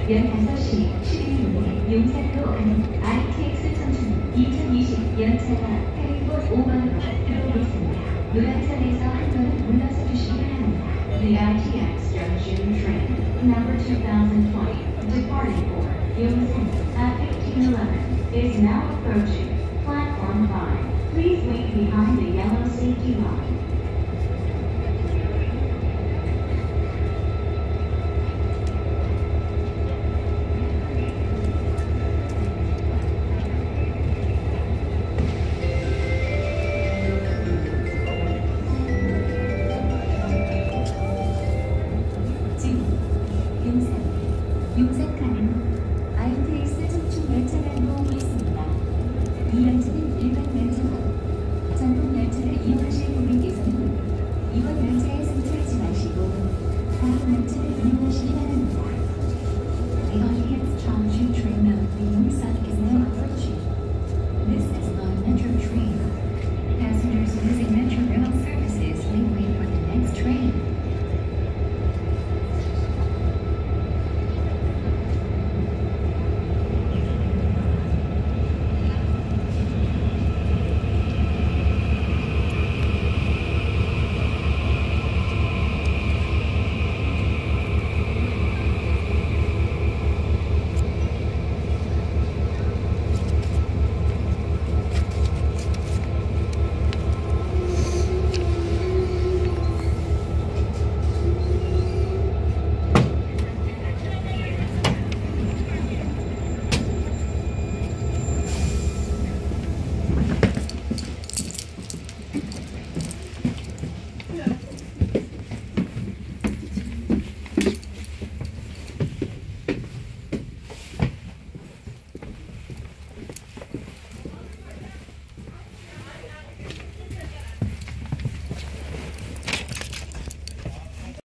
15시 11분에 용산으로 가는 RTX 청춘 2020 연차가 페리볼 5번으로 들어오고 있습니다. 노란선에서 한 걸음 물러서 주시기 바랍니다. The RTX Junction train number 2020 departing for Yongsan at 1511 is now approaching platform 5. Please wait behind the yellow safety line.